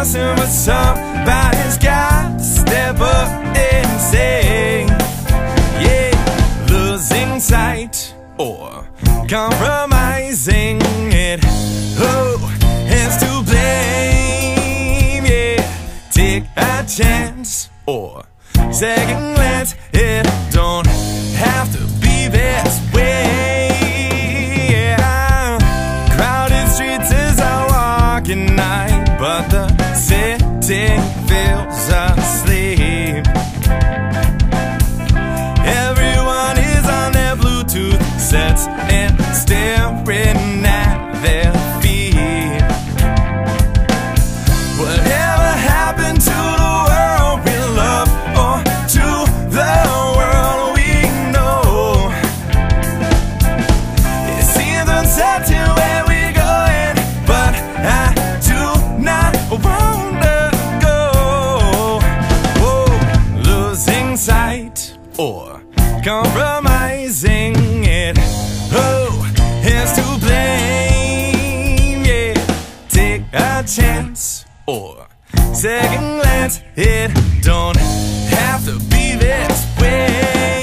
passing, but somebody's got to step up and say, yeah, losing sight or compromising it. Who is to blame? Yeah, take a chance or second glance. It don't have to be this way. Yeah. Crowded streets as I walk at night, but the city feels asleep. Everyone is on their Bluetooth sets and staring at their feet. Whatever happened to the world we love, or to the world we know? It seems uncertain where we're going, but I do not want to go. Whoa, losing sight or compromising it. Who is to blame? Yeah, take a chance or second glance. It don't have to be this way.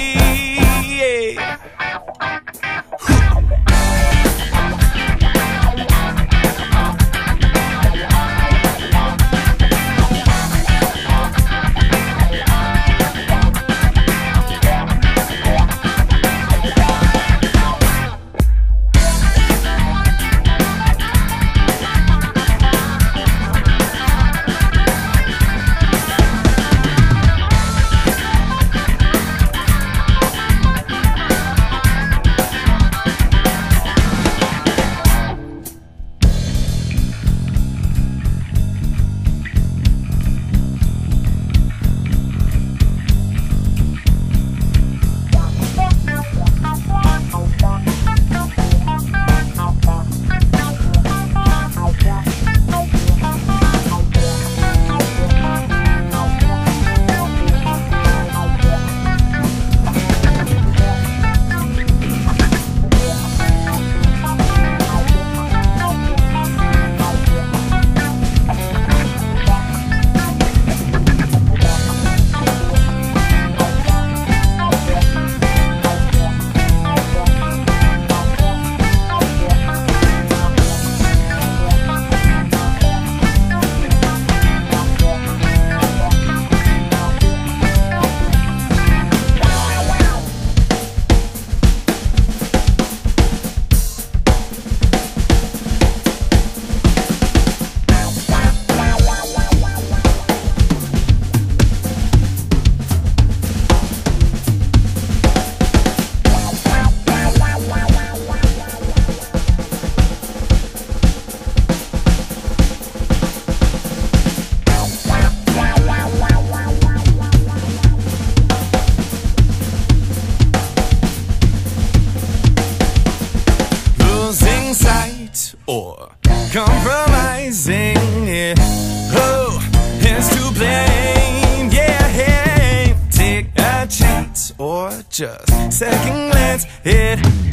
Or compromising it. Who is to blame? Yeah, hey, take a chance or just second glance. It